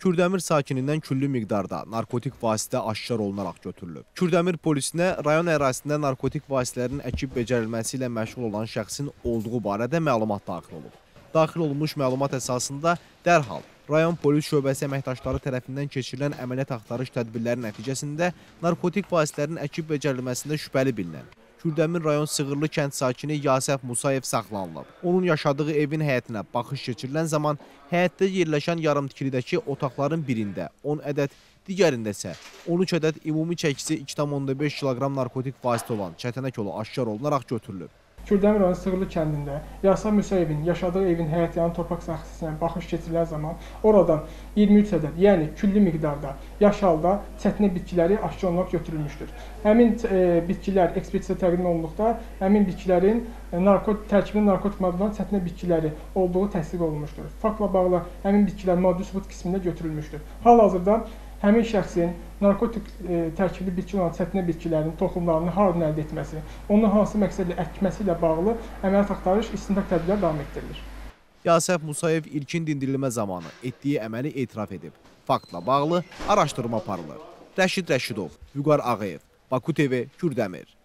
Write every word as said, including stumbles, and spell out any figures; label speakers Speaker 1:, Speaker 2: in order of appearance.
Speaker 1: Kürdəmir sakinindən küllü miqdarda narkotik vasitə aşkar olunaraq götürülüb. Kürdəmir polisinə rayon ərazisində narkotik vasitələrin əkib becərilməsi ilə məşğul olan şəxsin olduğu barədə məlumat daxil olub. Daxil olunmuş məlumat əsasında dərhal rayon polis şöbəsi əməkdaşları tərəfindən keçirilən əməliyyat axtarış tədbirləri nəticəsində narkotik vasitələrin əkib becərilməsində şübhəli bilinən Kürdəmir rayon Sığırlı kənd sakini Yasəf Musayev saxlanılıb. Onun yaşadığı evin həyətinə baxış keçirilən zaman həyətdə yerləşən yarımtikilidəki otaqların birində on ədəd, digərində isə on üç ədəd ümumi çəkisi iki tam onda beş kiloqram narkotik vasitə olan çətənək yolu aşkar olunaraq götürülüb.
Speaker 2: Kürdəmir rayon Sığırlı kəndində Yasəf Musayevin yaşadığı evin həyət yanı torpaq sahəsinə baxış keçirilən zaman oradan iyirmi üç ədəd, yəni küllü miqdarda yaş halda çətinə bitkiləri aşkar olunaraq götürülmüşdür. Həmin e, bitkilər ekspertizə təqdim olunduqda həmin bitkilərin e, narkotik tərkibində narkotik maddədən çətinə bitkiləri olduğu təsdiq olunmuşdur. Faktla bağlı həmin bitkilər maddi sübut qismində götürülmüşdür. Hal-hazırda həmin şəxsin narkotik e, tərkibli bitki olan çətinə bitkilərin toxumlarını hardan əldə etməsi, onu hansı məqsədlə əkməsi ilə bağlı əməliyyat axtarış istintaq tədbirləri davam etdirilir.
Speaker 1: Yasəf Musayev ilkin dindirilmə zamanı etdiyi əməli etiraf edib. Faktla bağlı araşdırma aparılır. Rəşid Rəşidov, Vüqar Ağayev, Baku T V, Kürdəmir.